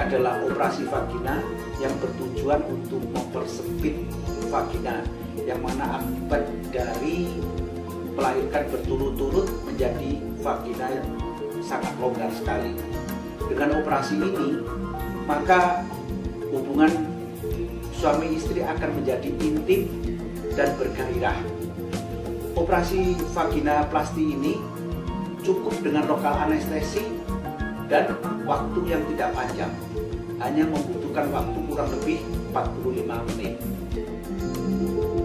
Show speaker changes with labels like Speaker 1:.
Speaker 1: adalah operasi vagina yang bertujuan untuk mempersempit vagina, yang mana akibat dari melahirkan berturut-turut menjadi vagina yang sangat longgar sekali. Dengan operasi ini, maka hubungan suami istri akan menjadi intim dan bergairah. Operasi vaginoplasti ini cukup dengan lokal anestesi dan waktu yang tidak panjang, hanya membutuhkan waktu kurang lebih 45 menit.